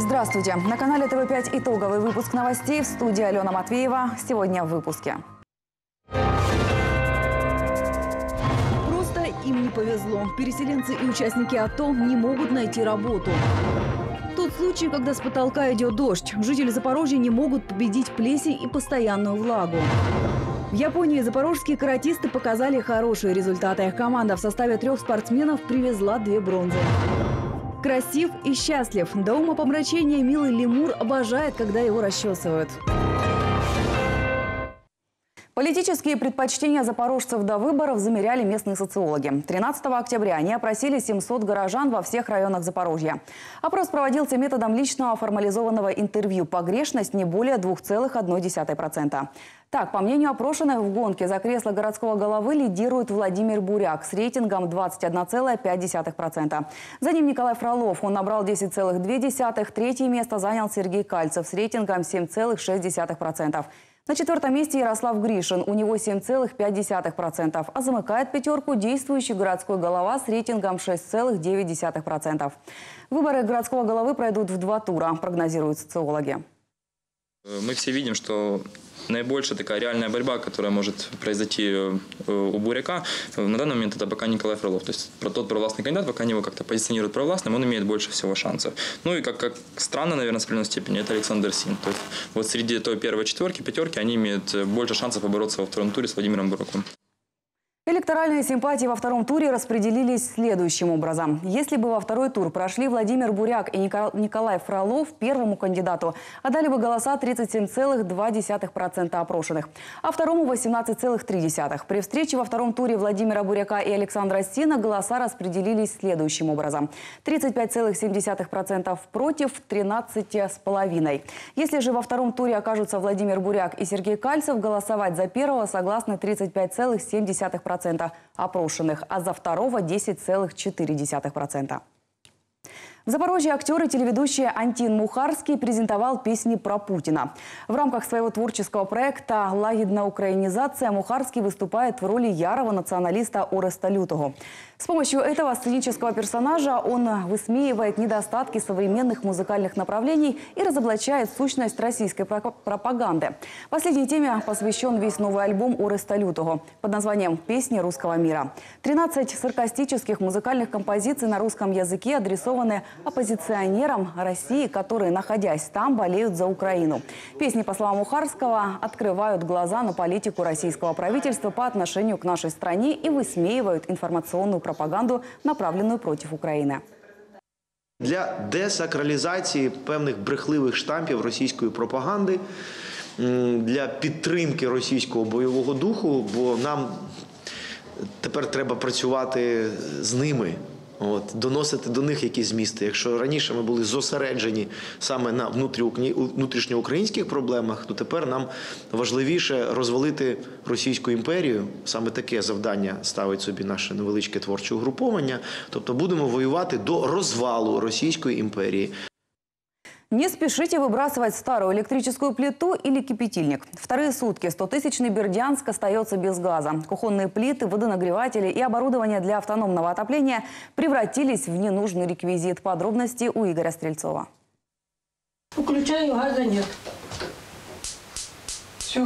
Здравствуйте! На канале ТВ5 итоговый выпуск новостей. В студии Алена Матвеева. Сегодня в выпуске. Просто им не повезло. Переселенцы и участники АТО не могут найти работу. Тот случай, когда с потолка идет дождь. Жители Запорожья не могут победить плесень и постоянную влагу. В Японии запорожские каратисты показали хорошие результаты. Команда в составе 3 спортсменов привезла 2 бронзы. Красив и счастлив. До умопомрачения милый лемур обожает, когда его расчесывают. Политические предпочтения запорожцев до выборов замеряли местные социологи. 13 октября они опросили 700 горожан во всех районах Запорожья. Опрос проводился методом личного формализованного интервью. Погрешность не более 2,1%. Так, по мнению опрошенных, в гонке за кресло городского головы лидирует Владимир Буряк с рейтингом 21,5%. За ним Николай Фролов. Он набрал 10,2%. Третье место занял Сергей Кальцев с рейтингом 7,6%. На 4-м месте Ярослав Гришин, у него 7,5%, а замыкает пятерку действующий городской голова с рейтингом 6,9%. Выборы городского головы пройдут в 2 тура, прогнозируют социологи. Мы все видим, что наибольшая такая реальная борьба, которая может произойти у Буряка, на данный момент это пока Николай Фролов. То есть тот провластный кандидат, пока его как-то позиционируют провластным, он имеет больше всего шансов. Ну и как странно, наверное, с определенной степени, это Александр Син. То есть вот среди той первой четверки, пятерки, они имеют больше шансов побороться во втором туре с Владимиром Буряком. Электоральные симпатии во втором туре распределились следующим образом. Если бы во второй тур прошли Владимир Буряк и Николай Фролов, первому кандидату отдали бы голоса 37,2% опрошенных, а второму 18,3%. При встрече во втором туре Владимира Буряка и Александра Сина голоса распределились следующим образом. 35,7% против, 13,5%. Если же во втором туре окажутся Владимир Буряк и Сергей Кальцев, голосовать за первого согласны 35,7% опрошенных, а за второго 10,4%. В Запорожье актер и телеведущий Антин Мухарский презентовал песни про Путина. В рамках своего творческого проекта «Лагідна украинизация» Мухарский выступает в роли ярого националиста Ореста Лютого. С помощью этого сценического персонажа он высмеивает недостатки современных музыкальных направлений и разоблачает сущность российской пропаганды. Последней теме посвящен весь новый альбом Ореста Лютого под названием «Песни русского мира». 13 саркастических музыкальных композиций на русском языке адресованы оппозиционерам России, которые, находясь там, болеют за Украину. Песни, по словам Мухарского, открывают глаза на политику российского правительства по отношению к нашей стране и высмеивают информационную пропаганду, направленную против України. Для десакралізації певних брехливих штампів російської пропаганди, для підтримки російського бойового духу, бо нам тепер треба працювати з ними. Доносити до них якісь змісти. Якщо раніше ми були зосереджені саме на внутрішньоукраїнських проблемах, то тепер нам важливіше розвалити Російську імперію. Саме таке завдання ставить собі наше невеличке творче угруповання. Тобто будемо воювати до розвалу Російської імперії. Не спешите выбрасывать старую электрическую плиту или кипятильник. Вторые сутки 100-тысячный Бердянск остается без газа. Кухонные плиты, водонагреватели и оборудование для автономного отопления превратились в ненужный реквизит. Подробности у Игоря Стрельцова. Включаю, газа нет. Все.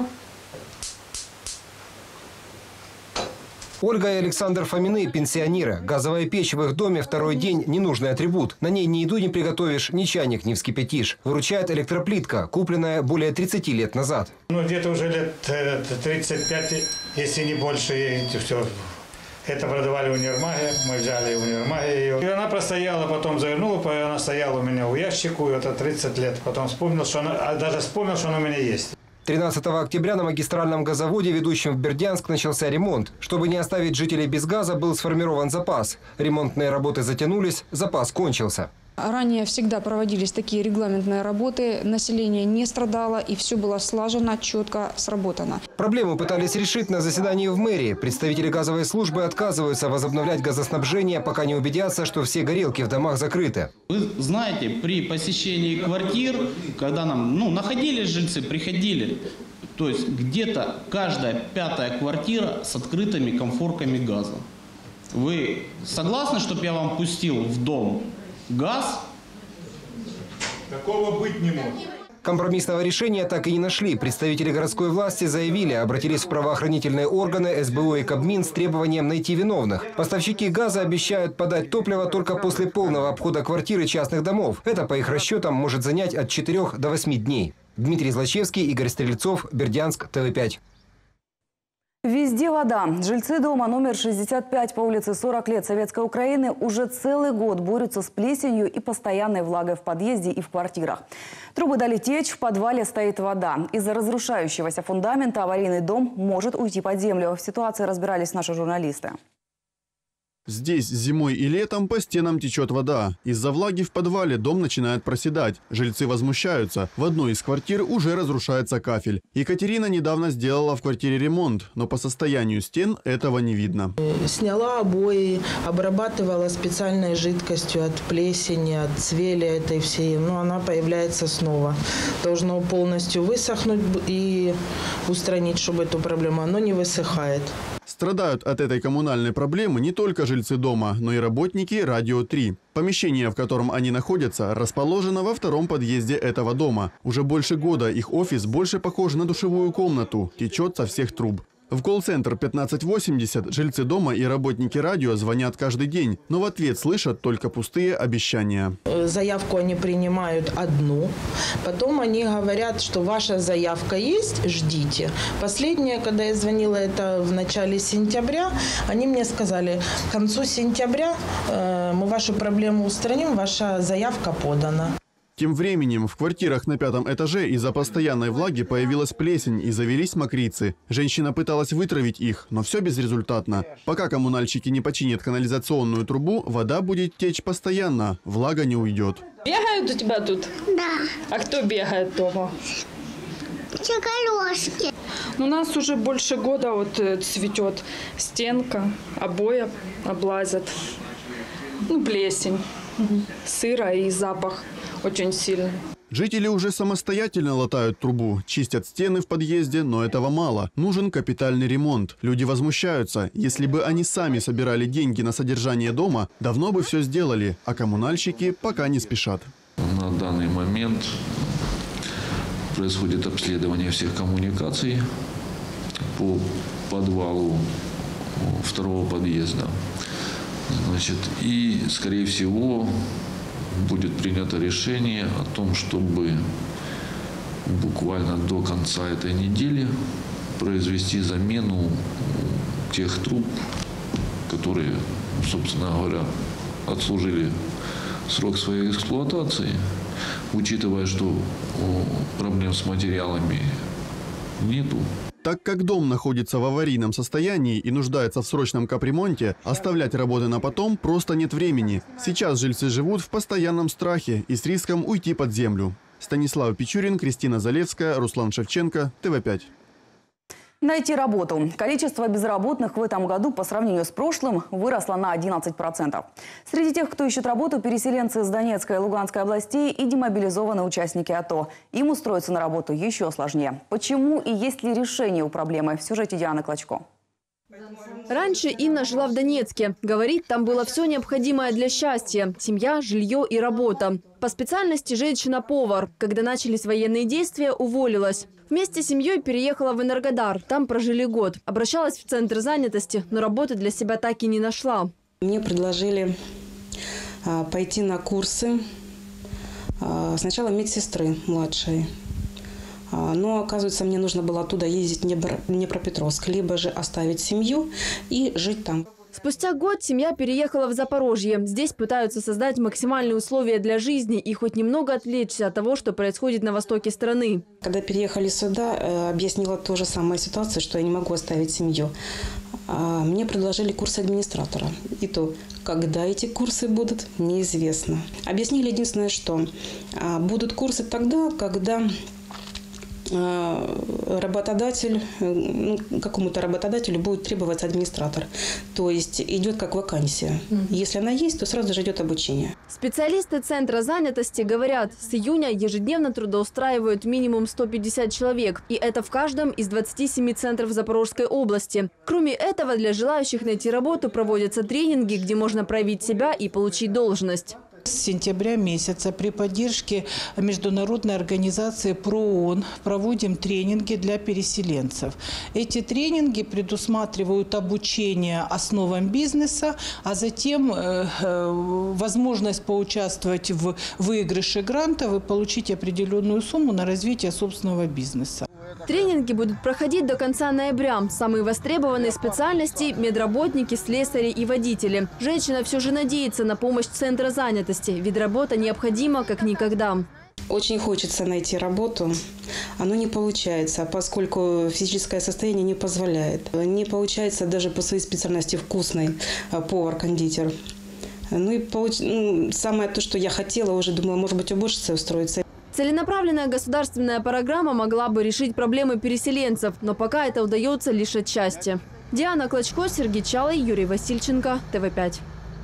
Ольга и Александр Фомины – пенсионеры. Газовая печь в их доме второй день – ненужный атрибут. На ней ни еду не приготовишь, ни чайник не вскипятишь. Выручает электроплитка, купленная более 30 лет назад. Где-то уже лет 35, если не больше, все. Это продавали в универмаге, мы взяли в универмаге ее. И она простояла, потом завернула, она стояла у меня у ящику, это 30 лет. Потом вспомнил, что она у меня есть. 13 октября на магистральном газоводе, ведущем в Бердянск, начался ремонт. Чтобы не оставить жителей без газа, был сформирован запас. Ремонтные работы затянулись, запас кончился. Ранее всегда проводились такие регламентные работы, население не страдало и все было слажено, четко сработано. Проблему пытались решить на заседании в мэрии. Представители газовой службы отказываются возобновлять газоснабжение, пока не убедятся, что все горелки в домах закрыты. Вы знаете, при посещении квартир, когда нам находились жильцы, приходили, то есть где-то каждая 5-я квартира с открытыми конфорками газа. Вы согласны, чтобы я вам пустил в дом газ Такого быть не может. Компромиссного решения так и не нашли. Представители городской власти заявили, обратились в правоохранительные органы, СБУ и Кабмин с требованием найти виновных. Поставщики газа обещают подать топливо только после полного обхода квартир и частных домов. Это, по их расчетам, может занять от 4 до 8 дней. Дмитрий Злачевский, Игорь Стрельцов, Бердянск, ТВ5. Везде вода. Жильцы дома номер 65 по улице 40 лет Советской Украины уже целый год борются с плесенью и постоянной влагой в подъезде и в квартирах. Трубы дали течь, в подвале стоит вода. Из-за разрушающегося фундамента аварийный дом может уйти под землю. В ситуации разбирались наши журналисты. Здесь зимой и летом по стенам течет вода. Из-за влаги в подвале дом начинает проседать. Жильцы возмущаются. В одной из квартир уже разрушается кафель. Екатерина недавно сделала в квартире ремонт, но по состоянию стен этого не видно. Сняла обои, обрабатывала специальной жидкостью от плесени, от цвели этой всей. Но она появляется снова. Должно полностью высохнуть и устранить, чтобы эту проблему. Оно не высыхает. Страдают от этой коммунальной проблемы не только жильцы дома, но и работники «Радио 3». Помещение, в котором они находятся, расположено во втором подъезде этого дома. Уже больше года их офис больше похож на душевую комнату, течет со всех труб. В колл-центр 1580 жильцы дома и работники радио звонят каждый день, но в ответ слышат только пустые обещания. Заявку они принимают одну, потом они говорят, что ваша заявка есть, ждите. Последнее, когда я звонила, это в начале сентября, они мне сказали, к концу сентября мы вашу проблему устраним, ваша заявка подана. Тем временем в квартирах на 5-м этаже из-за постоянной влаги появилась плесень и завелись мокрицы. Женщина пыталась вытравить их, но все безрезультатно. Пока коммунальщики не починят канализационную трубу, вода будет течь постоянно, влага не уйдет. Бегают у тебя тут? Да. А кто бегает дома? Чекалёшки. У нас уже больше года вот цветет стенка, обои облазят, плесень, сыро и запах очень сильный. Жители уже самостоятельно латают трубу, чистят стены в подъезде, но этого мало. Нужен капитальный ремонт. Люди возмущаются. Если бы они сами собирали деньги на содержание дома, давно бы все сделали, а коммунальщики пока не спешат. На данный момент происходит обследование всех коммуникаций по подвалу второго подъезда. И, скорее всего, будет принято решение о том, чтобы буквально до конца этой недели произвести замену тех труб, которые, собственно говоря, отслужили срок своей эксплуатации, учитывая, что проблем с материалами нету. Так как дом находится в аварийном состоянии и нуждается в срочном капремонте, оставлять работы на потом просто нет времени. Сейчас жильцы живут в постоянном страхе и с риском уйти под землю. Станислав Пичурин, Кристина Залевская, Руслан Шевченко, ТВ5. Найти работу. Количество безработных в этом году по сравнению с прошлым выросло на 11%. Среди тех, кто ищет работу, переселенцы из Донецкой и Луганской областей и демобилизованные участники АТО. Им устроиться на работу еще сложнее. Почему и есть ли решение у проблемы? В сюжете Дианы Клочко. Раньше Инна жила в Донецке. Говорит, там было все необходимое для счастья – семья, жилье и работа. По специальности женщина-повар. Когда начались военные действия, уволилась. Вместе с семьей переехала в Энергодар. Там прожили год. Обращалась в центр занятости, но работы для себя так и не нашла. Мне предложили пойти на курсы. Сначала медсестры младшей. Но, оказывается, мне нужно было оттуда ездить в Днепропетровск, либо же оставить семью и жить там. Спустя год семья переехала в Запорожье. Здесь пытаются создать максимальные условия для жизни и хоть немного отвлечься от того, что происходит на востоке страны. Когда переехали сюда, объяснила ту же самую ситуацию, что я не могу оставить семью. Мне предложили курс администратора. И то, когда эти курсы будут, неизвестно. Объяснили единственное, что будут курсы тогда, когда работодатель, какому-то работодателю будет требоваться администратор. То есть идет как вакансия. Если она есть, то сразу же идет обучение. Специалисты Центра занятости говорят, с июня ежедневно трудоустраивают минимум 150 человек. И это в каждом из 27 центров Запорожской области. Кроме этого, для желающих найти работу проводятся тренинги, где можно проявить себя и получить должность. С сентября месяца при поддержке международной организации ПРООН проводим тренинги для переселенцев. Эти тренинги предусматривают обучение основам бизнеса, а затем возможность поучаствовать в выигрыше грантов и получить определенную сумму на развитие собственного бизнеса. Тренинги будут проходить до конца ноября. Самые востребованные специальности – медработники, слесари и водители. Женщина все же надеется на помощь Центра занятости, ведь работа необходима как никогда. Очень хочется найти работу. Оно не получается, поскольку физическое состояние не позволяет. Не получается даже по своей специальности вкусной повар-кондитер. Ну и самое то, что я хотела, уже думала, может быть, уборщицей устроиться. Целенаправленная государственная программа могла бы решить проблемы переселенцев, но пока это удается лишь отчасти. Диана Клочко, Сергей Чалый, Юрий Васильченко, ТВ5.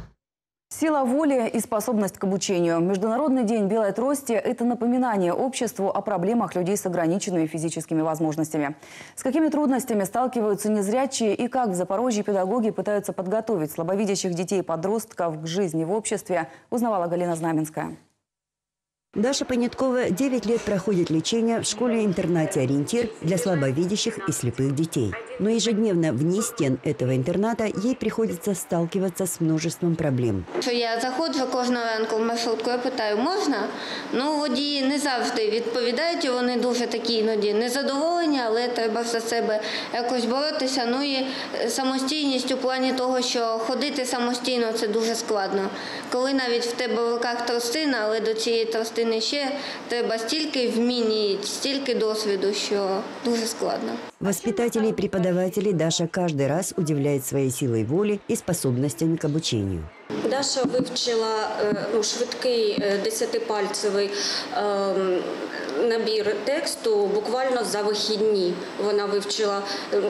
Сила воли и способность к обучению. Международный день белой трости – это напоминание обществу о проблемах людей с ограниченными физическими возможностями. С какими трудностями сталкиваются незрячие и как в Запорожье педагоги пытаются подготовить слабовидящих детей и подростков к жизни в обществе, узнавала Галина Знаменская. Даша Поняткова 9 лет проходит лечение в школе-интернате «Ориентир» для слабовидящих и слепых детей. Но ежедневно вне стен этого интерната ей приходится сталкиваться с множеством проблем. Я заходжу кожного ранку в маршрутку, я питаю, можна? Ну, водії не завжди відповідають, вони дуже такі іноді незадоволені, але треба за себе якось боротися. Ну і самостійність у плані того, що ходити самостійно – це дуже складно. Коли навіть в тебе в руках тростина, але до цієї тростини ще треба стільки вмінь, стільки досвіду, що дуже складно. Воспитатели и преподаватели Даша каждый раз удивляет своей силой воли и способностями к обучению. Даша вивчила швидкий 10-пальцевий набір тексту буквально за вихідні. Вона вивчила,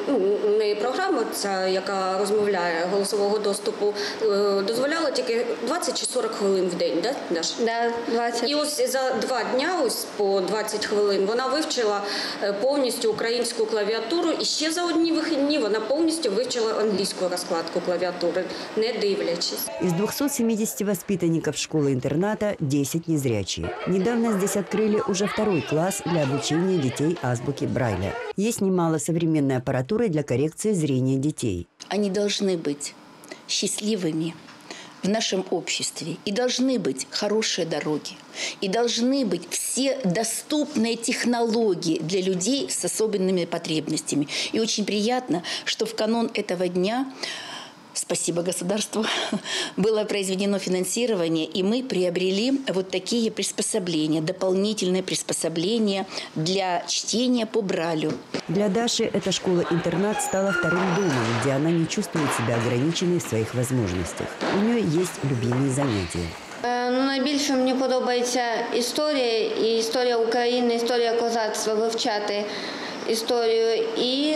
не програма, ця, яка розмовляє, голосового доступу, дозволяла тільки 20 чи 40 хвилин в день, да, Даша? Да, 20. І ось за 2 дня, ось по 20 хвилин, вона вивчила повністю українську клавіатуру, і ще за одні вихідні вона повністю вивчила англійську розкладку клавіатури, не дивлячись. Из 270 воспитанников школы-интерната 10 незрячие. Недавно здесь открыли уже 2-й класс для обучения детей азбуки Брайля. Есть немало современной аппаратуры для коррекции зрения детей. Они должны быть счастливыми в нашем обществе. И должны быть хорошие дороги. И должны быть все доступные технологии для людей с особенными потребностями. И очень приятно, что в канун этого дня, спасибо государству, было произведено финансирование, и мы приобрели вот такие приспособления, дополнительные приспособления для чтения по Брайлю. Для Даши эта школа-интернат стала вторым домом, где она не чувствует себя ограниченной в своих возможностях. У нее есть любимые занятия. Найбільше мені подобається історія, і історія України, історія козацтва, вивчати історію і,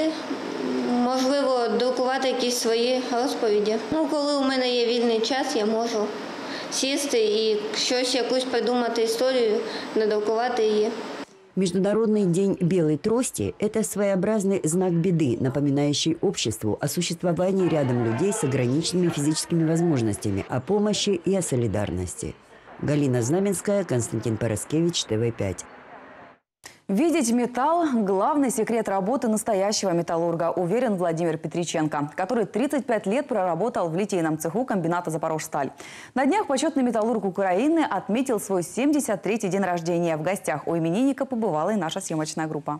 можливо, друкувати якісь свої розповіді. Коли у мене є вільний час, я можу сісти і якусь придумати історію, надрукувати її. Международный день белой трости – это своеобразный знак беды, напоминающий обществу о существовании рядом людей с ограниченными физическими возможностями, о помощи и о солидарности. Галина Знаменская, Константин Пороскевич, ТВ5. Видеть металл – главный секрет работы настоящего металлурга, уверен Владимир Петриченко, который 35 лет проработал в литейном цеху комбината «Запорожсталь». На днях почетный металлург Украины отметил свой 73-й день рождения. В гостях у именинника побывала и наша съемочная группа.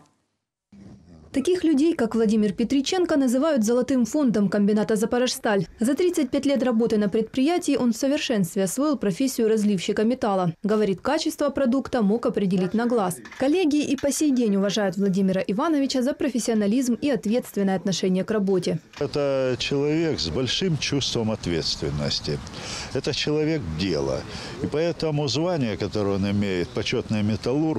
Таких людей, как Владимир Петриченко, называют золотым фондом комбината «Запорожсталь». За 35 лет работы на предприятии он в совершенстве освоил профессию разливщика металла. Говорит, качество продукта мог определить на глаз. Коллеги и по сей день уважают Владимира Ивановича за профессионализм и ответственное отношение к работе. Это человек с большим чувством ответственности. Это человек дела. И поэтому звание, которое он имеет, почетный металлург,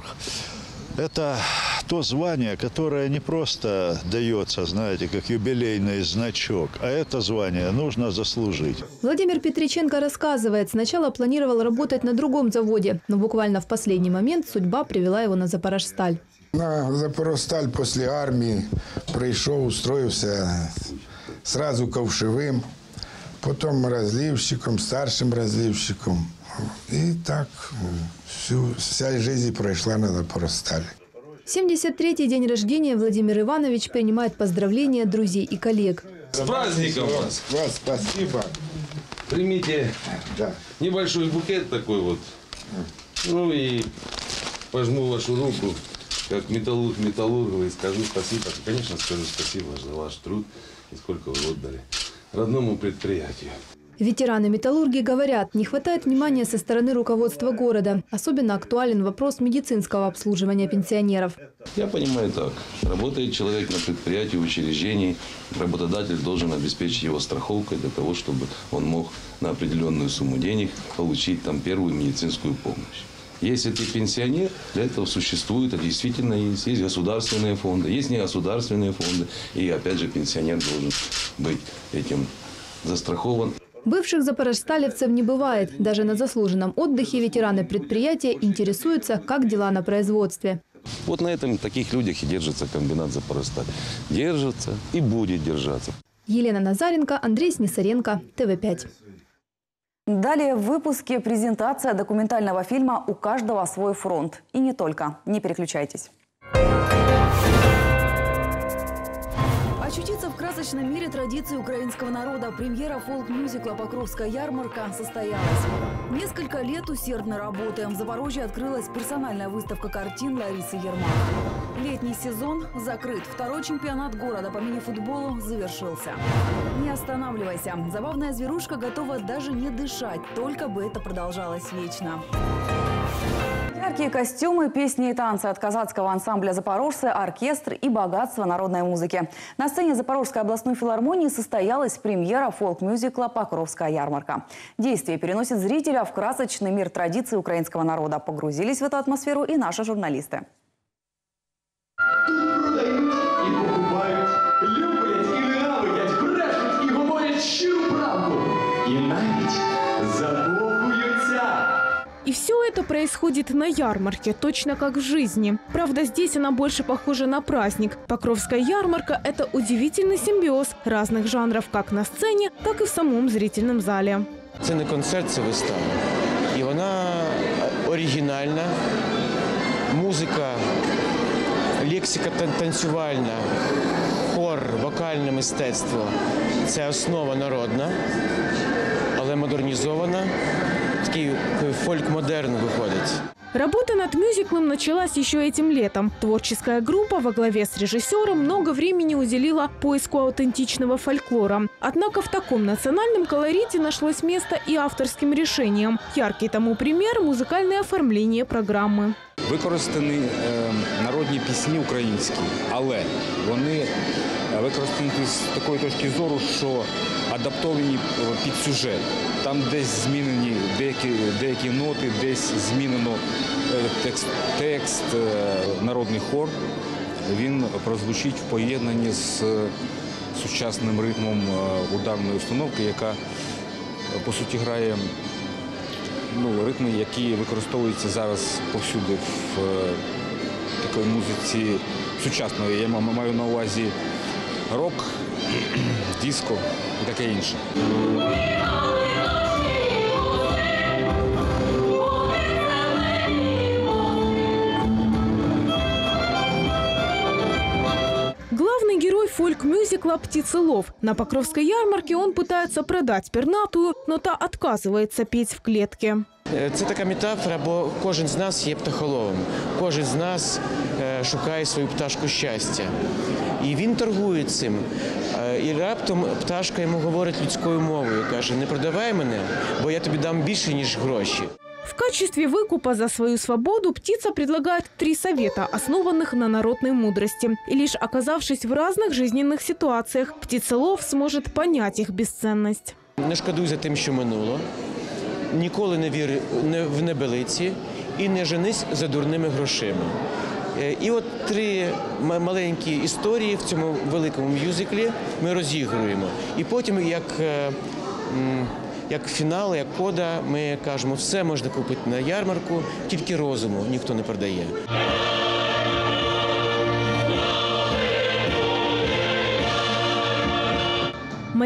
это то звание, которое не просто дается, знаете, как юбилейный значок, а это звание нужно заслужить. Владимир Петриченко рассказывает, сначала планировал работать на другом заводе, но буквально в последний момент судьба привела его на «Запорожсталь». На «Запорожсталь» после армии пришел, устроился сразу ковшевым. потом разливщиком, старшим разливщиком. И так вся жизнь прошла на Запорожстале. 73-й день рождения Владимир Иванович принимает поздравления друзей и коллег. С праздником вас! Вас спасибо. Примите небольшой букет такой вот. Ну и пожму вашу руку, как металлург металлургу, и скажу спасибо. Конечно, скажу спасибо за ваш труд и сколько вы отдали родному предприятию. Ветераны-металлурги говорят, не хватает внимания со стороны руководства города. Особенно актуален вопрос медицинского обслуживания пенсионеров. Я понимаю так. Работает человек на предприятии, в учреждении. Работодатель должен обеспечить его страховкой для того, чтобы он мог на определенную сумму денег получить там первую медицинскую помощь. Если ты пенсионер, для этого существует, а действительно есть государственные фонды, есть негосударственные фонды. И опять же пенсионер должен быть этим застрахован. Бывших запорожсталевцев не бывает. Даже на заслуженном отдыхе ветераны предприятия интересуются, как дела на производстве. Вот на этом таких людях и держится комбинат Запорожсталь. Держится и будет держаться. Елена Назаренко, Андрей Снисаренко, ТВ5. Далее в выпуске презентация документального фильма «У каждого свой фронт». И не только. Не переключайтесь. Очутиться в красочном мире традиций украинского народа. Премьера фолк-мюзикла «Покровская ярмарка» состоялась. Несколько лет усердной работы. В Запорожье открылась персональная выставка картин Ларисы Ермак. Летний сезон закрыт. Второй чемпионат города по мини-футболу завершился. Не останавливайся. Забавная зверушка готова даже не дышать, только бы это продолжалось вечно. Яркие костюмы, песни и танцы от казацкого ансамбля «Запорожцы», оркестр и богатство народной музыки. На сцене Запорожской областной филармонии состоялась премьера фолк-мюзикла «Покровская ярмарка». Действие переносит зрителя в красочный мир традиций украинского народа. Погрузились в эту атмосферу и наши журналисты. Тут продають і покупають, люблять і ненавидять, брешуть і говорять щиру правду. І навіть закохуються. И все это происходит на ярмарке, точно как в жизни. Правда, здесь она больше похожа на праздник. Покровская ярмарка – это удивительный симбиоз разных жанров как на сцене, так и в самом зрительном зале. Це не концерт, це вистава. І вона оригінальна, музика, лексика танцювальна, хор, вокальне мистецтво – це основа народна, але модернізована. Такий фольк-модерн выходит. Работа над мюзиклом началась еще этим летом. Творческая группа во главе с режиссером много времени уделила поиску аутентичного фольклора. Однако в таком национальном колорите нашлось место и авторским решениям. Яркий тому пример – музыкальное оформление программы. Використані народні пісні українські, але вони використані з такої точки зору, що адаптовані під сюжет. Там десь змінені деякі ноти, десь змінено текст, народний хор. Він прозвучить в поєднанні з сучасним ритмом ударної установки, яка, по суті, грає ритми, які використовуються зараз повсюди в такій музиці сучасної. Я маю на увазі рок, диско і таке інше. Главный герой фольк-мюзикла «Птицелов». На Покровской ярмарке он пытается продать пернатую, но та отказывается петь в клетке. Це така метафора, бо кожен з нас є птахоловим. Кожен з нас шукає свою пташку щастя. І він торгує цим. І раптом пташка йому говорить людською мовою. Каже, не продавай мене, бо я тобі дам більше, ніж гроші. В качестве выкупа за свою свободу птица предлагает 3 совета, основанных на народной мудрости. И лишь оказавшись в разных жизненных ситуациях, птицелов сможет понять их бесценность. Не шкодуй за тим, що минуло. Ніколи не вір в небелиці і не женись за дурними грошима. І от 3 маленькі історії в цьому великому мюзиклі ми розігруємо. І потім, як фінал, як кода, ми кажемо, все можна купити на ярмарку, тільки розуму ніхто не продає.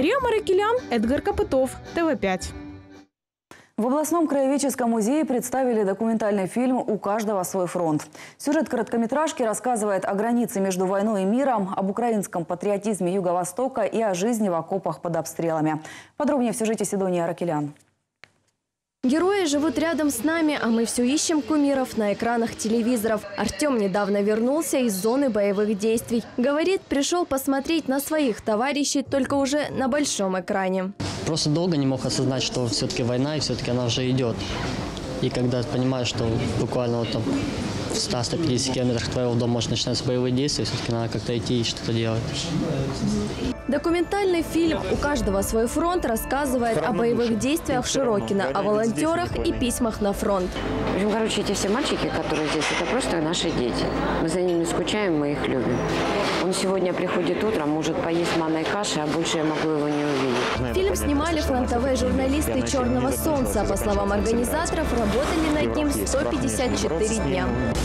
Мария Маракелян, Эдгар Копытов, ТВ5. В областном краеведческом музее представили документальный фильм «У каждого свой фронт». Сюжет короткометражки рассказывает о границе между войной и миром, об украинском патриотизме Юго-Востока и о жизни в окопах под обстрелами. Подробнее в сюжете Сидонии Аракелян. Герои живут рядом с нами, а мы все ищем кумиров на экранах телевизоров. Артем недавно вернулся из зоны боевых действий. Говорит, пришел посмотреть на своих товарищей, только уже на большом экране. Просто долго не мог осознать, что все-таки война, и все-таки она уже идет. И когда понимаешь, что буквально вот там в 100-150 километрах от твоего дома может начинаться боевые действия, все-таки надо как-то идти и что-то делать. Документальный фильм «У каждого свой фронт» рассказывает о боевых действиях в Широкино, о волонтерах и письмах на фронт. В общем, короче, эти все мальчики, которые здесь, это просто наши дети. Мы за ними скучаем, мы их любим. Он сегодня приходит утром, может поесть манной каши, а больше я могу его не увидеть. Фильм снимали фронтовые журналисты «Черного солнца». По словам организаторов, работали над ним 154 дня.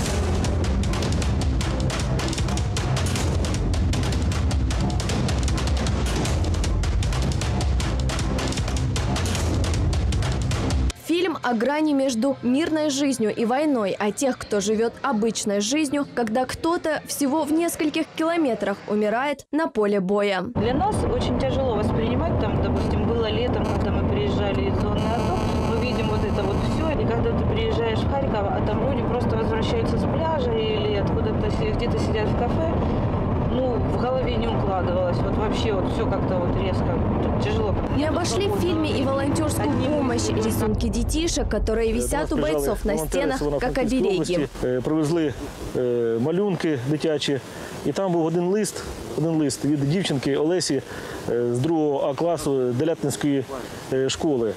Фильм о грани между мирной жизнью и войной, о тех, кто живет обычной жизнью, когда кто-то всего в нескольких километрах умирает на поле боя. Для нас очень тяжело воспринимать, там, допустим, было летом, когда мы приезжали из зоны АТО, мы видим вот это вот все, и когда ты приезжаешь в Харьков, а там люди просто возвращаются с пляжа или откуда-то где-то сидят в кафе, ну, в голове не укладывалось. Вот вообще вот все как-то вот резко, тяжело. Не обошли в фильме и волонтерскую помощь, рисунки детишек, которые висят у бойцов на стенах, как обереги. Привезли малюнки дитячі, і там був один лист від дівчинки Олесі з 2 А класу Делятинської школи.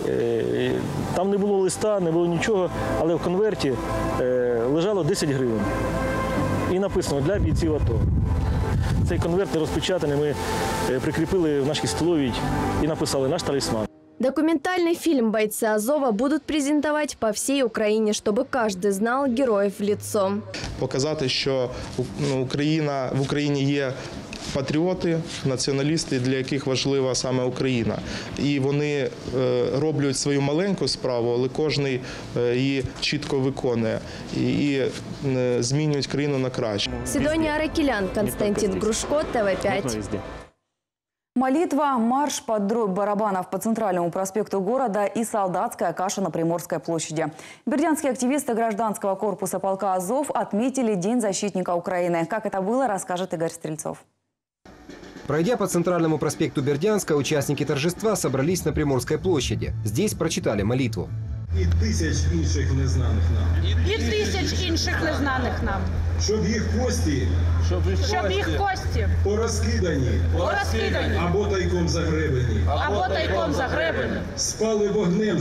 Там не було листа, не було нічого, але в конверті лежало 10 гривень. І написано «Для бійців АТО». Цей конверт не розпечатаний, ми прикріпили в нашій столовій і написали «Наш талисман». Документальный фильм бойцы Азова будут презентовать по всей Украине, чтобы каждый знал героев в лицо. Показати, що в Україні є патріоти, націоналісти, для яких важлива саме Україна. І вони роблять свою маленьку справу, але кожен її чітко виконує і змінюють країну на краще. Сидония Аракелян, Константин Грушко, ТВ5. Молитва, марш под дробь барабанов по центральному проспекту города и солдатская каша на Приморской площади. Бердянские активисты гражданского корпуса полка «Азов» отметили День защитника Украины. Как это было, расскажет Игорь Стрельцов. Пройдя по центральному проспекту Бердянска, участники торжества собрались на Приморской площади. Здесь прочитали молитву. І тисяч інших незнаних нам. І тисяч інших незнаних нам. Щоб їх кості порозкидані або тайком загребені. Спали вогнем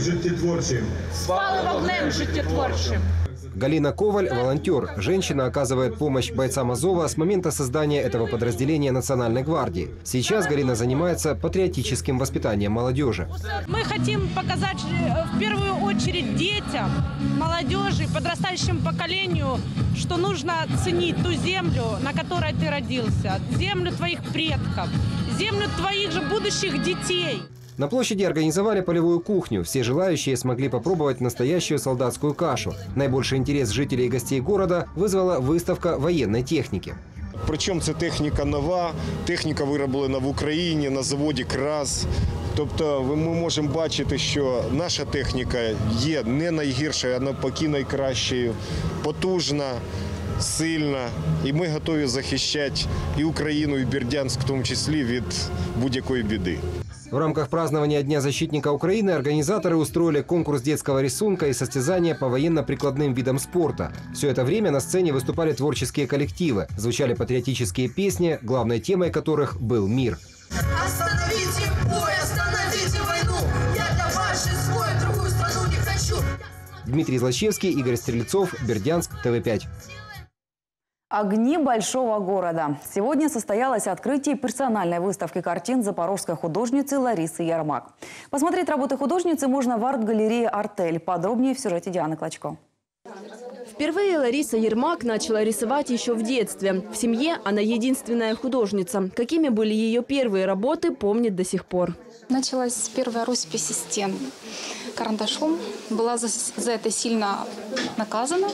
життєтворчим. Галина Коваль – волонтер. Женщина оказывает помощь бойцам Азова с момента создания этого подразделения Национальной гвардии. Сейчас Галина занимается патриотическим воспитанием молодежи. Мы хотим показать в первую очередь детям, молодежи, подрастающему поколению, что нужно ценить ту землю, на которой ты родился, землю твоих предков, землю твоих же будущих детей. На площади организовали полевую кухню. Все желающие смогли попробовать настоящую солдатскую кашу. Наибольший интерес жителей и гостей города вызвала выставка военной техники. Причому це техніка нова, техніка вироблена в Україні на заводі КРАС. Тобто ми можемо бачити, що наша техніка є не найгіршою, а навпаки найкращою, потужна, сильна. І ми готові захищати і Україну, і Бердянськ в тому числі від будь-якої біди. В рамках празднования Дня защитника Украины организаторы устроили конкурс детского рисунка и состязания по военно-прикладным видам спорта. Все это время на сцене выступали творческие коллективы, звучали патриотические песни, главной темой которых был мир. Остановите бой, остановите войну, я для вашей свой, другую страну не хочу. Дмитрий Злачевский, Игорь Стрельцов, Бердянск, ТВ5. Огни большого города. Сегодня состоялось открытие персональной выставки картин запорожской художницы Ларисы Ярмак. Посмотреть работы художницы можно в арт-галерее «Артель». Подробнее в сюжете Дианы Клочко. Впервые Лариса Ермак начала рисовать еще в детстве. В семье она единственная художница. Какими были ее первые работы, помнит до сих пор. Началась первая роспись стен карандашом. Была за это сильно наказана.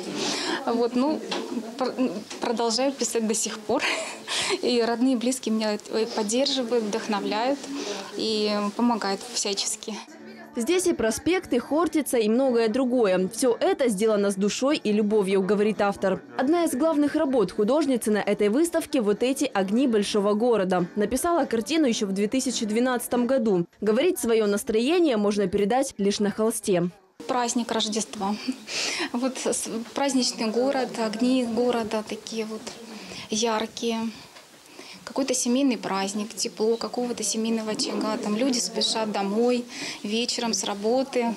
Продолжаю писать до сих пор. И родные и близкие меня поддерживают, вдохновляют и помогают всячески. Здесь и проспекты, Хортица и многое другое. Все это сделано с душой и любовью, говорит автор. Одна из главных работ художницы на этой выставке – вот эти огни большого города. Написала картину еще в 2012 году. Говорит, свое настроение можно передать лишь на холсте. Праздник Рождества. Вот праздничный город, огни города такие вот яркие. Какой-то семейный праздник, тепло какого-то семейного очага. Там люди спешат домой вечером с работы,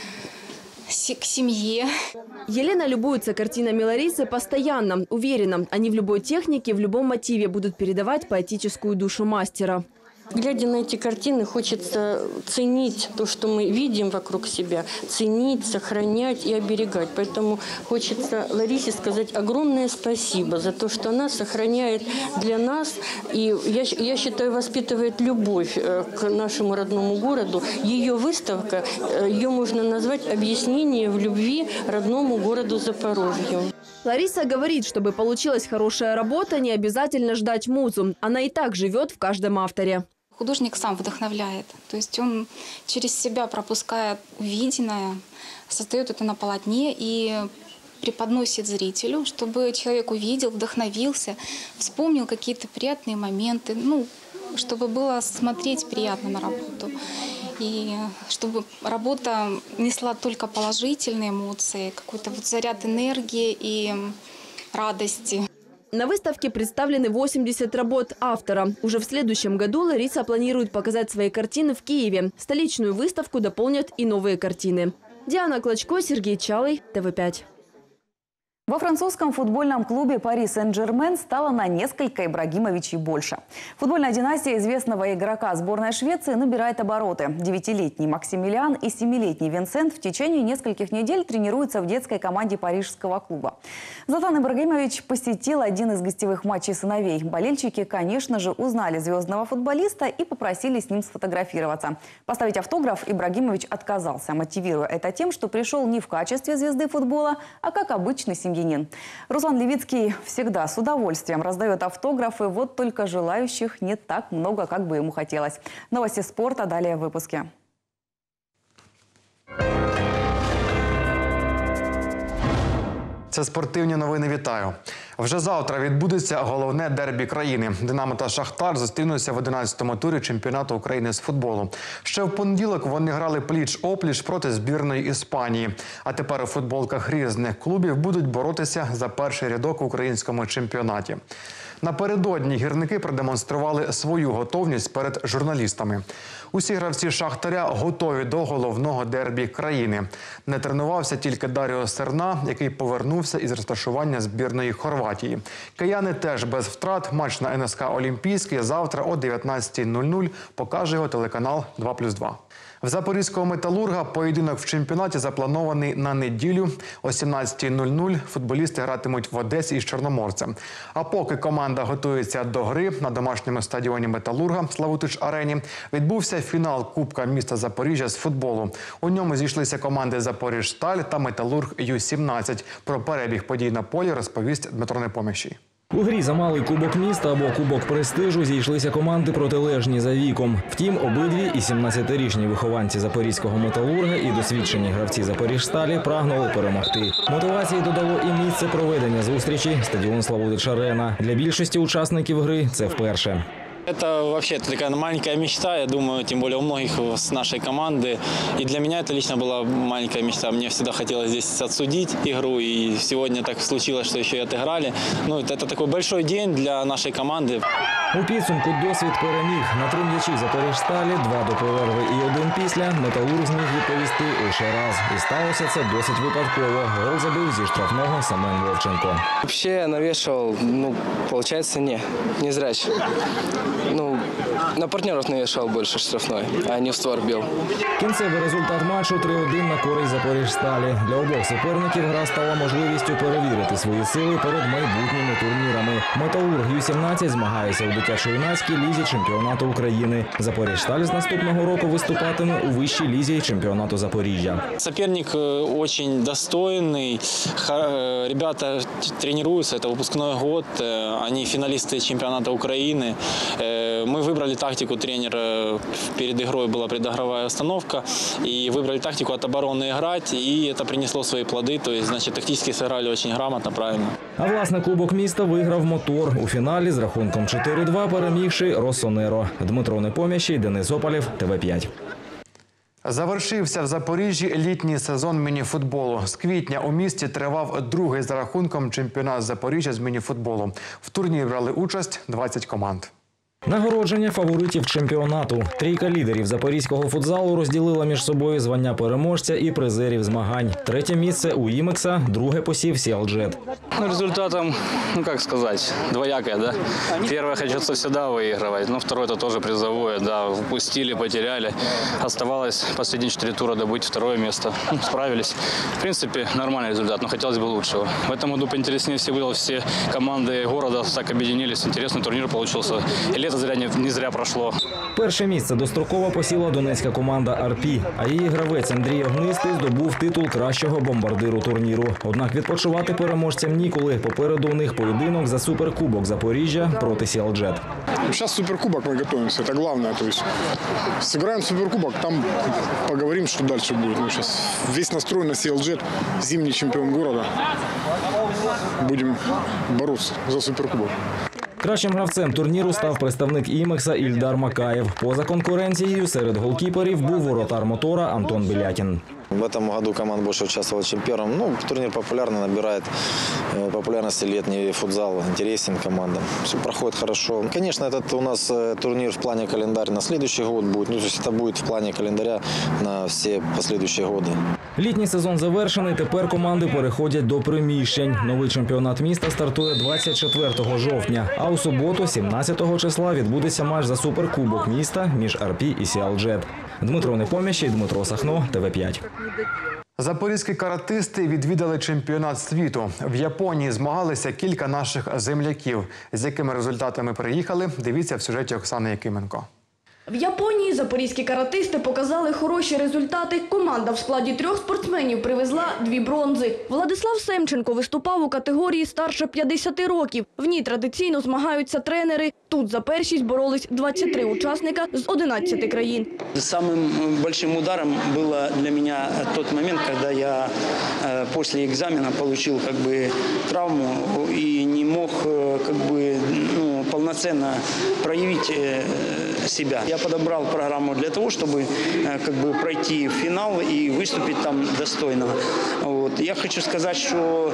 к семье. Елена любуется картинами Ларисы постоянно. Уверена, они в любой технике, в любом мотиве будут передавать поэтическую душу мастера. Глядя на эти картины, хочется ценить то, что мы видим вокруг себя, ценить, сохранять и оберегать. Поэтому хочется Ларисе сказать огромное спасибо за то, что она сохраняет для нас и, я считаю, воспитывает любовь к нашему родному городу. Ее выставка, ее можно назвать объяснение в любви родному городу Запорожью. Лариса говорит, чтобы получилась хорошая работа, не обязательно ждать музу. Она и так живет в каждом авторе. Художник сам вдохновляет. То есть он через себя, пропуская увиденное, создает это на полотне и преподносит зрителю, чтобы человек увидел, вдохновился, вспомнил какие-то приятные моменты, чтобы было смотреть приятно на работу. И чтобы работа несла только положительные эмоции, какой-то заряд энергии и радости. На выставке представлены 80 работ автора. Уже в следующем году Лариса планирует показать свои картины в Киеве. Столичную выставку дополнят и новые картины. Диана Клочко, Сергей Чалый, ТВ5. Во французском футбольном клубе «Пари Сен-Жермен» стало на несколько Ибрагимовичей больше. Футбольная династия известного игрока сборной Швеции набирает обороты. 9-летний Максимилиан и 7-летний Винсент в течение нескольких недель тренируются в детской команде парижского клуба. Златан Ибрагимович посетил один из гостевых матчей сыновей. Болельщики, конечно же, узнали звездного футболиста и попросили с ним сфотографироваться. Поставить автограф Ибрагимович отказался, мотивируя это тем, что пришел не в качестве звезды футбола, а как обычный семьянин. Руслан Левицкий всегда с удовольствием раздает автографы, вот только желающих не так много, как бы ему хотелось. Новости спорта далее в выпуске. Це спортивні новини. Вітаю. Вже завтра відбудеться головне дербі країни. «Динамо» та «Шахтар» зустрінуться в 11-му турі чемпіонату України з футболу. Ще в понеділок вони грали пліч-опліч проти збірної Іспанії. А тепер у футболках різних клубів будуть боротися за перший рядок в українському чемпіонаті. Напередодні гірники продемонстрували свою готовність перед журналістами. Усі гравці «Шахтаря» готові до головного дербі країни. Не тренувався тільки Даріо Серна, який повернувся із розташування збірної Хорватії. Кияни теж без втрат. Матч на НСК «Олімпійський» завтра о 19:00 покаже його телеканал 2+2. В запорізького «Металурга» поєдинок в чемпіонаті запланований на неділю. О 17:00 футболісти гратимуть в Одесі із Чорноморцем. А поки команда готується до гри, на домашньому стадіоні «Металурга» Славутич-Арені відбувся фінал Кубка міста Запоріжжя з футболу. У ньому зійшлися команди «Запоріжсталь» та «Металург Ю-17». Про перебіг подій на полі розповість Дмитро Непоміщий. У грі за малий кубок міста або кубок престижу зійшлися команди протилежні за віком. Втім, обидві і 17-річні вихованці запорізького «Металурга» і досвідчені гравці «Запоріжсталі» прагнули перемогти. Мотивації додало і місце проведення зустрічі – стадіон Славутич-Арена. Для більшості учасників гри це вперше. Это вообще такая маленькая мечта, я думаю, тем более у многих с нашей команды. И для меня это лично была маленькая мечта. Мне всегда хотелось здесь отсудить игру, и сегодня так случилось, что еще и отыграли. Ну, это такой большой день для нашей команды. У підсумку досвід переміг. На 3 м'ячі Запоріжсталі, 2 до перерви і 1 після. «Металург» зміг відповісти лише раз. І сталося це досить випадково. Гол забив зі штрафного Семен Вовченко. Вообще навешивал, получается, не зрячий. На партнеров наезжал больше штрафной, а не в створ бил. Кінцевий результат матчу 3-1 на користь Запоріжсталі. Для обох суперників гра стала можливістю перевірити свої сили перед майбутніми турнірами. Металург Ю-17 змагається у дитячо-юнацькій лізі чемпіонату України. Запоріжсталь з наступного року виступатиме у вищій лізі чемпіонату Запоріжжя. Соперник очень достойный. Ребята тренируются, это выпускной год. Они финалисты чемпионата Украины. Мы выбрали тактику тренера. Перед игрой была предигровая установка. И выбрали тактику от обороны играть. И это принесло свои плоды. То есть, значит, тактически сыграли очень грамотно, правильно. А власне Кубок міста виграв «Мотор». У фіналі з рахунком 4-2 перемігши «Росонеро». Дмитро Непомнящий, Денис Опалєв, ТВ5. Завершився в Запоріжжі літній сезон мініфутболу. З квітня у місті тривав другий за рахунком чемпіонат Запоріжжя з мініфутболу. В турнірі брали участь 20 команд. Нагородження фаворитів чемпіонату. Трійка лідерів запорізького футзалу розділила між собою звання переможця і призерів змагань. Третє місце у «Імекса», друге посів «Сіалджет». Результатом, как сказать, двоякое, да. Первое хочется всегда выигрывать, но второе это тоже призовое, да. Упустили, потеряли. Оставалось последние 4 тура добыть второе место. Справились. В принципе, нормальный результат, но хотелось бы лучшего. В этом году поинтереснее всего все команды города так объединились. Интересный турнир получился. И лето не зря пройшло. Перше місце достроково посіла донецька команда «Арпі», а її гравець Андрій Огнистий здобув титул кращого бомбардиру турніру. Однак відпочивати переможцям ніколи. Попереду у них поєдинок за суперкубок Запоріжжя проти «Сіалджет». Сейчас суперкубок мы готовимся, это главное. То есть сыграем суперкубок, там поговорим, что дальше будет. Мы сейчас весь настрой на «Сіалджет», зимний чемпион города. Будем бороться за суперкубок. Кращим гравцем турніру став представник «Імекса» Ільдар Макаєв. Поза конкуренцією серед голкіперів був воротар «Мотора» Антон Белякін. В этом году команда больше участвовала чемпионом. Турнир популярный, набирает популярности летний футзал, интересен командам. Все проходит хорошо. Конечно, этот у нас турнир в плане календаря на следующий год будет. То есть это будет в плане календаря на все последующие годы. Літній сезон завершений, тепер команди переходять до приміщень. Новий чемпіонат міста стартує 24 жовтня, а у суботу, 17 числа, відбудеться матч за суперкубок міста між «Арпі» і «Сіалджет». Дмитро Непомнящий, Дмитро Сахно, ТВ5. Запорізькі каратисти відвідали чемпіонат світу. В Японії змагалися кілька наших земляків. З якими результатами приїхали, дивіться в сюжеті Оксани Якименко. В Японії запорізькі каратисти показали хороші результати. Команда в складі 3 спортсменів привезла 2 бронзи. Владислав Семченко виступав у категорії старше 50 років. В ній традиційно змагаються тренери. Тут за першість боролись 23 учасника з 11 країн. Самым большим ударом было для меня тот момент, когда я после экзамена получил травму и не мог полноценно проявить себя. Я подобрал программу для того, чтобы пройти в финал и выступить там достойно. Я хочу сказать, что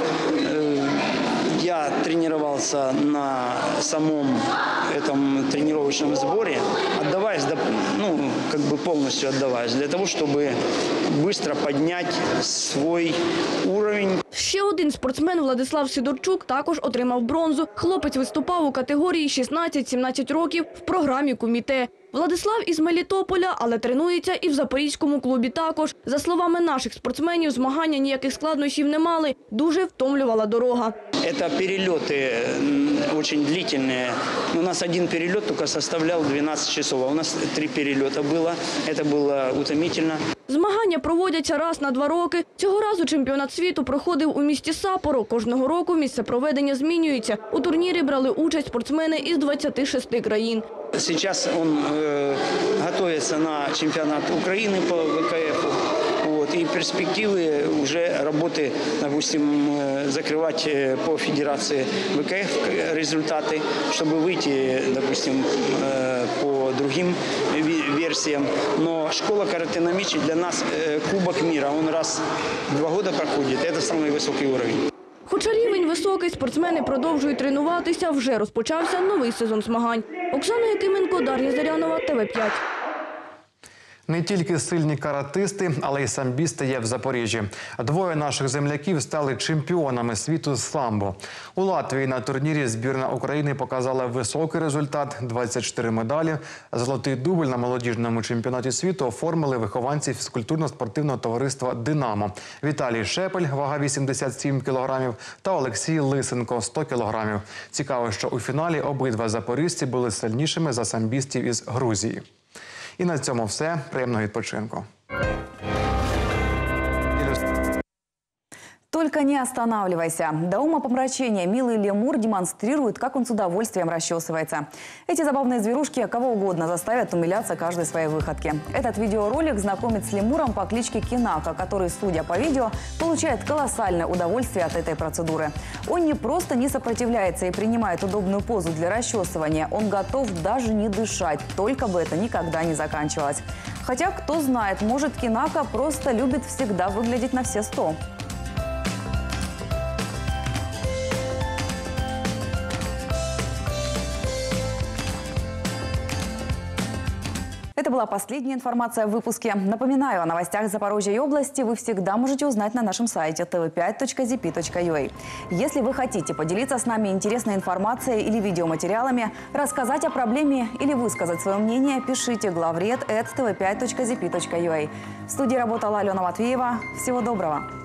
я тренировался на самом этом тренировочном сборе, отдаваясь, полностью отдаваясь, для того, чтобы быстро поднять свой уровень. Ще один спортсмен Владислав Сидорчук також отримав бронзу. Хлопець виступав у категорії 16-17 років в програмі «Куміте». Владислав із Мелітополя, але тренується і в запорізькому клубі також. За словами наших спортсменів, змагання ніяких складнощів не мали. Дуже втомлювала дорога. Это перелеты очень длительные. У нас один перелет только составлял 12 часов, а у нас 3 перелета было. Это было утомительно. Змагання проводяться раз на 2 роки. Цього разу чемпіонат світу проходив у місті Саппоро. Кожного року місце проведення змінюється. У турнірі брали участь спортсмени із 26 країн. Сейчас он готовится на чемпионат Украины по ВКФ. И перспективы уже работы, допустим, закрывать по федерации ВКФ результаты, чтобы выйти, допустим, по другим версиям. Но школа карате на мечи для нас Кубок мира. Он раз в 2 года проходит. Это самый высокий уровень. Хоча рівень високий, спортсмени продовжують тренуватися, вже розпочався новий сезон змагань. Оксана Якименко, Дар'я Зарянова, ТВ5. Не тільки сильні каратисти, але й самбісти є в Запоріжжі. Двоє наших земляків стали чемпіонами світу з самбо. У Латвії на турнірі збірна України показала високий результат – 24 медалі. Золотий дубль на молодіжному чемпіонаті світу оформили вихованці фізкультурно-спортивного товариства «Динамо». Віталій Шепель, вага 87 кілограмів, та Олексій Лисенко – 100 кілограмів. Цікаво, що у фіналі обидва запоріжці були сильнішими за самбістів із Грузії. І на цьому все. Приємного відпочинку. Только не останавливайся. До умопомрачения милый лемур демонстрирует, как он с удовольствием расчесывается. Эти забавные зверушки кого угодно заставят умиляться каждой своей выходке. Этот видеоролик знакомит с лемуром по кличке Кинака, который, судя по видео, получает колоссальное удовольствие от этой процедуры. Он не просто не сопротивляется и принимает удобную позу для расчесывания, он готов даже не дышать, только бы это никогда не заканчивалось. Хотя, кто знает, может, Кинака просто любит всегда выглядеть на все 100. Это была последняя информация в выпуске. Напоминаю, о новостях Запорожья и области вы всегда можете узнать на нашем сайте tv5.zp.ua. Если вы хотите поделиться с нами интересной информацией или видеоматериалами, рассказать о проблеме или высказать свое мнение, пишите главред@tv5.zp.ua. В студии работала Алена Матвеева. Всего доброго!